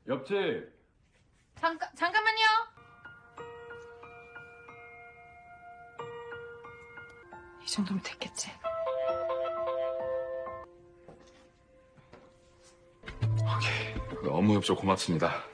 옆집. 잠깐만요. 이 정도면 됐겠지. 오케이. 업무 협조 고맙습니다.